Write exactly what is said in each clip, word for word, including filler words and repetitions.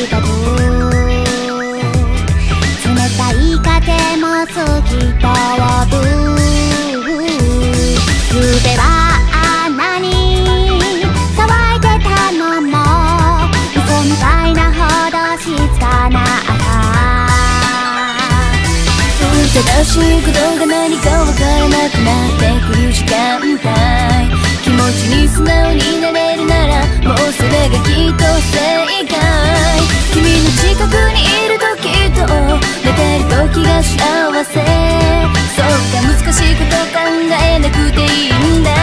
がとう。冷たい風も透き通る。ゆうべはあんなに騒いでたのも嘘みたいなほど静かな朝。正しいことが何かわからなくなってくる時間帯、気持ちに素直になれるならもうそれがきっと正解。君の近くにいるときっと寝てる時が幸せ。そうか難しいこと考えなくていいんだ。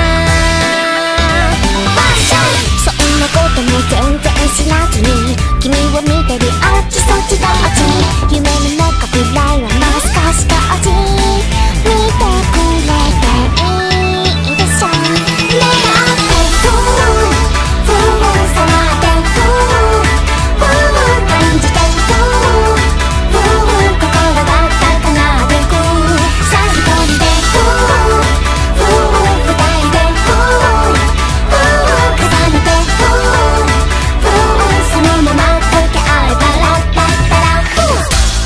そんなことも全然知らずに君を見てるあっちそっちどっち、夢の中くらいはもう少し当時見てくれていいでしょ。目が合ってふうふう触ってふうふう感じてふうふう心が高鳴ってく。さあ一人でふうふう二人でふうふう重ねてふうふうそのまま溶け合えたらだったらふう。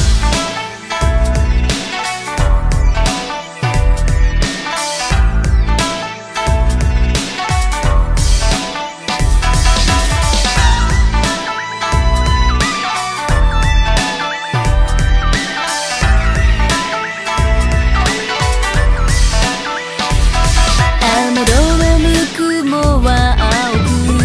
雨戸はぬくもは青く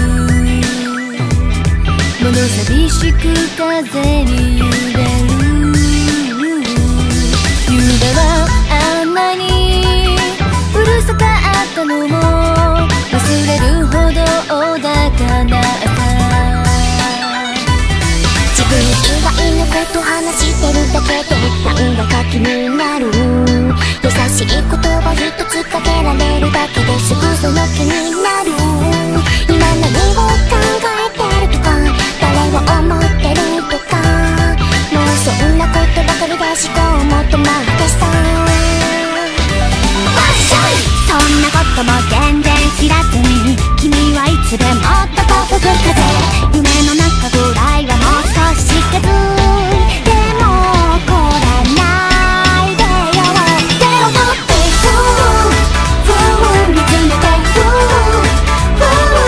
物寂しく風に揺れる。ゆうべはあんなにうるさかったのも忘れるほど穏やかな朝。自分以外のこと話してるだけでなんだか気になる。優しい言葉一つかけられるだけですぐその気になる。今何を考えてるとか誰を思ってるとかもうそんなことばかりで思考も止まってさ。そんなことも全然知らずに君はいつでもっとこ吹く風、夢の中ぐらいはもう少し近づいても来らないでよ。手を取ってふうふう見つめてふうふう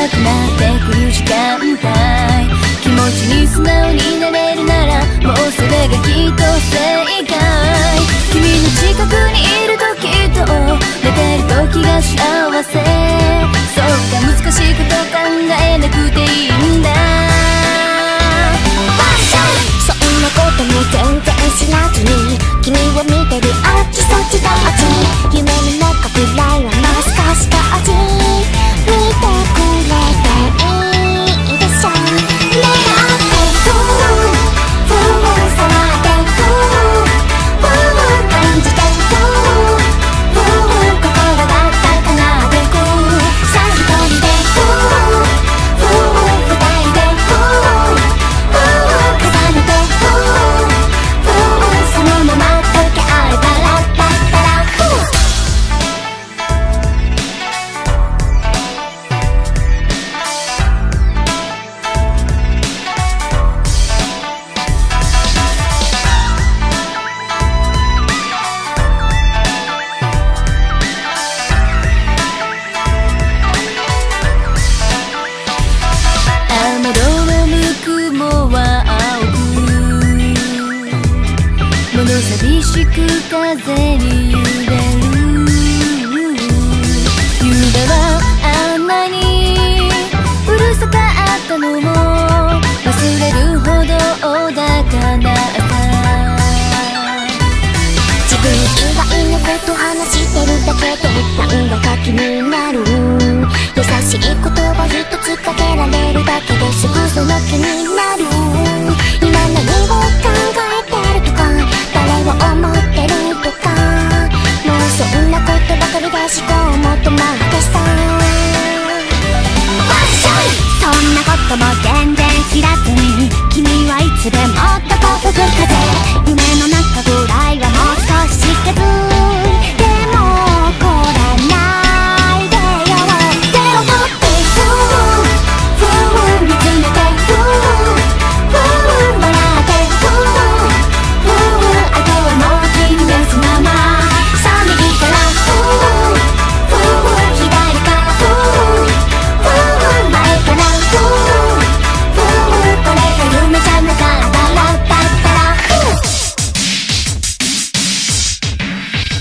なくなってくる時間帯、気持ちに素直になれるならもうそれがきっと正解。君の近くにいるときっと寝てる時が幸せ。そうか難しいこと考えなくていいんだ。 そんなことも全然知らずに君を見てるあっちそっちどっち、夢の中くらいはもう少し当時見てくれていいでしょ。願ってくふう触ってくふう感じてくふう心が高鳴ってく、さあ一人でふうふう二人でふうふう重ねてふうふうそのまま溶け合えたらだったらふう雨戸はぬくもは青く物寂しく風に揺れる。夕べはあんなにうるさかったのも忘れるほど穏やかな朝。 自分以外のこと話してるだけでなんだか気になる。優しい言葉一つかけられるだけですぐその気になる。今何を考えてるとか誰を思ってるとかもうそんなことばかりで思考も止まってさ。そんなことも全然知らずに君はいつでもどこ吹く風、夢の中ぐらいはもう少し数でも怒らないでよ。手を取ってふうふう見つめてふうふう笑ってふうふうあとはもう君のそのまま、さあ右からふうふう左からふうふう前からふうふうこれが夢じゃなかったらだったらふう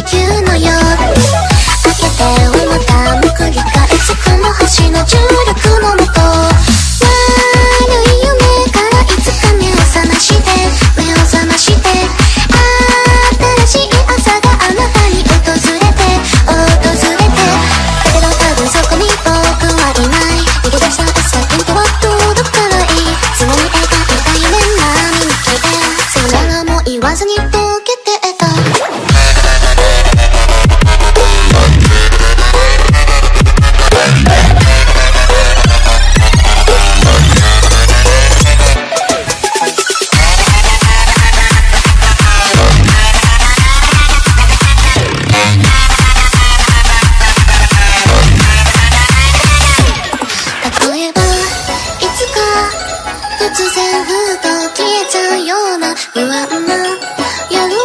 地球の夜開けてはまたも繰り返すこの星の重力のもと、悪い夢からいつか目を覚まして目を覚まして新しい朝があなたに訪れて訪れて、だけど多分そこに僕はいない。逃げ出したって先にとは届かない。常に描いた夢並みに消えて、それらも言わずに溶けてた。例えばいつか突然ふと消えちゃうような不安な夜